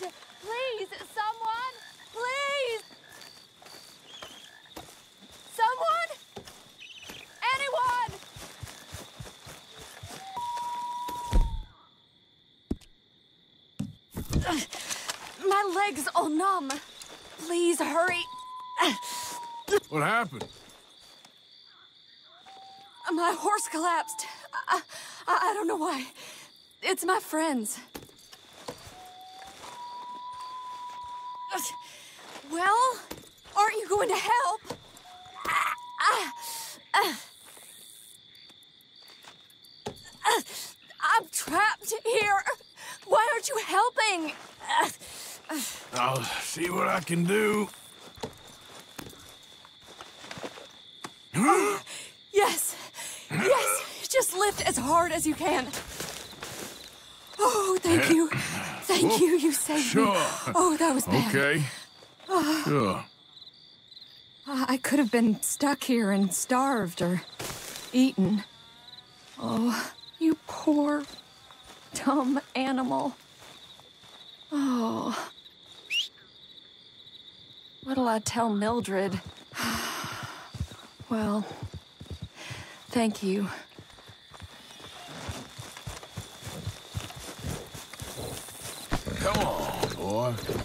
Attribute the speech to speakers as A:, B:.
A: Please, someone! Please! Someone? Anyone? My legs all numb. Please hurry.
B: What happened?
A: My horse collapsed. I don't know why. It's my friends. Well, aren't you going to help? I'm trapped here. Why aren't you helping?
B: I'll see what I can do.
A: Yes. Yes. Just lift as hard as you can. Oh, thank you. Thank you. You saved me. Oh, that was bad.
B: Okay. Sure.
A: I could have been stuck here and starved or eaten. Oh, you poor, dumb animal. Oh. What'll I tell Mildred? Well, thank you.
B: Come on, boy.